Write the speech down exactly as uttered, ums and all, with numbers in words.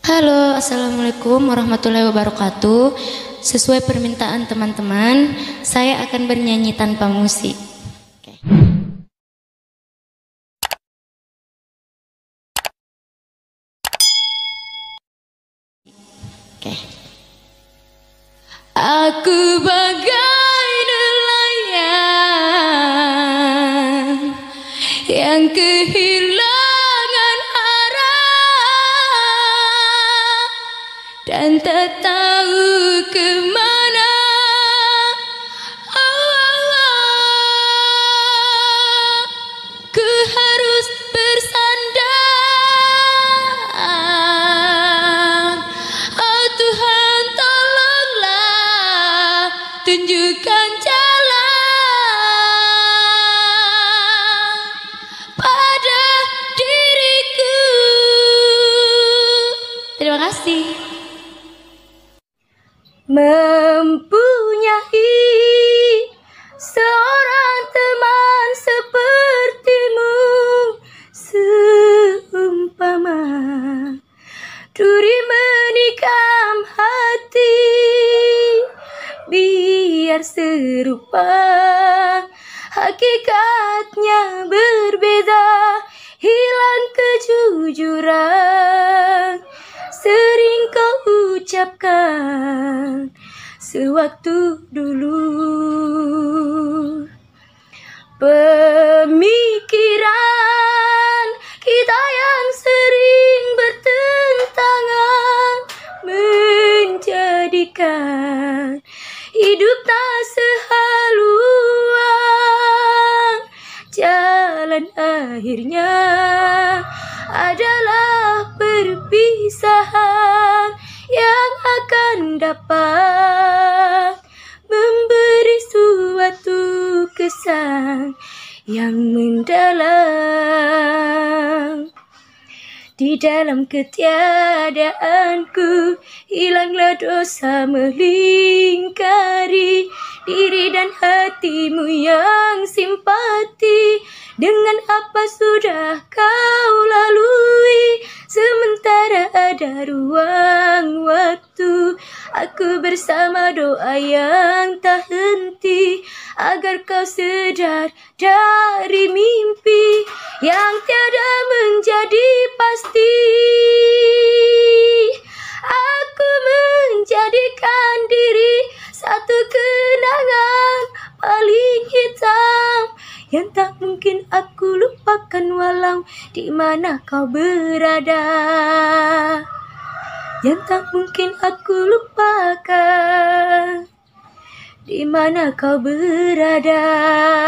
Halo, assalamualaikum warahmatullahi wabarakatuh. Sesuai permintaan teman-teman, saya akan bernyanyi tanpa musik. Oke. Oke. Aku bagai nelayan yang kehilangan arah dan tak tahu kemana. Oh, oh, oh. Ku harus bersandar. Oh Tuhan, tolonglah tunjukkan jalan pada diriku. Terima kasih. Mempunyai seorang teman sepertimu seumpama duri menikam hati, biar serupa hakikatnya berbeda, hilang kejujuran sering kau ucapkan sewaktu dulu. Pemikiran kita yang sering bertentangan menjadikan hidup tak sehaluan. Jalan akhirnya adalah perpisahan yang akan dapat memberi suatu kesan yang mendalam. Di dalam ketiadaanku hilanglah dosa melingkari diri dan hatimu yang simpati dengan apa sudah kau lalui. Sementara ada ruang waktu, aku bersama doa yang tak henti agar kau sedar dari mimpi yang tiada menjadi pasti. Aku menjadikan diri satu kenangan paling hitam yang tak mungkin aku lupakan walau di mana kau berada. Yang tak mungkin aku lupakan di mana kau berada.